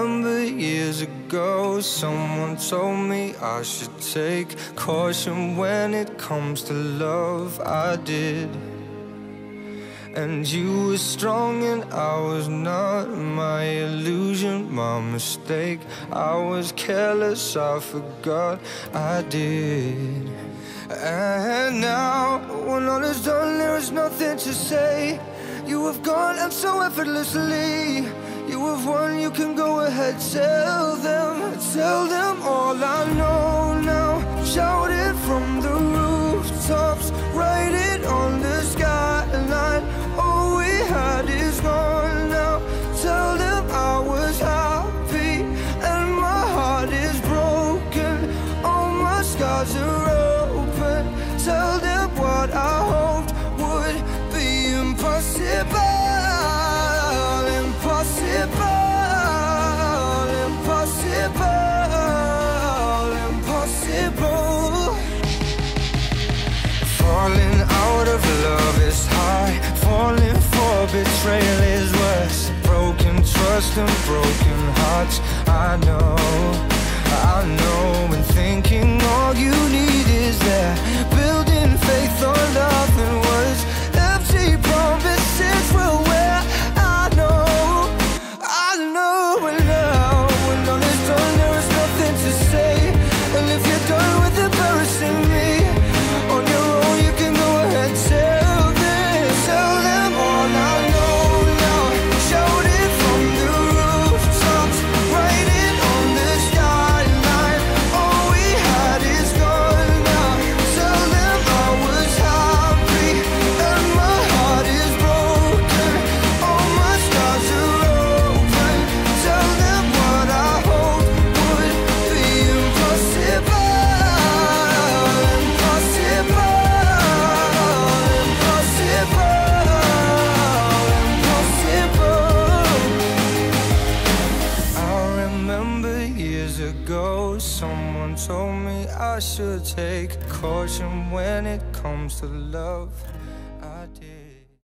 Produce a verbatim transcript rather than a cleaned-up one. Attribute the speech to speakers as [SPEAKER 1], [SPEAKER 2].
[SPEAKER 1] remember years ago, someone told me I should take caution when it comes to love. I did. And you were strong and I was not. My illusion, my mistake. I was careless, I forgot I did. And now, when all is done, there is nothing to say. You have gone and so effortlessly. You have won, you can go ahead, tell them. Tell them all I know now. Shout it from the rooftops, write it on the skyline. All we had is gone now. Tell them I was happy and my heart is broken. All my scars are open. Tell them what I hoped would be impossible. Impossible, impossible, impossible. Falling out of love is high. Falling for betrayal is worse. Broken trust and broken hearts. I know, I know. And thinking all you need is that. Building faith on nothing was empty promises will wear. I know, I know. And now, when all is done, there is nothing to say. And if you're done with embarrassing me on your own, you can go ahead, tell them, tell them all I know now. Shout it from the rooftops, write it on the skyline. All we had is gone now. Tell them I was happy and my heart is broken. All my scars are open. Tell them what I hoped would be impossible. Someone told me I should take caution when it comes to love.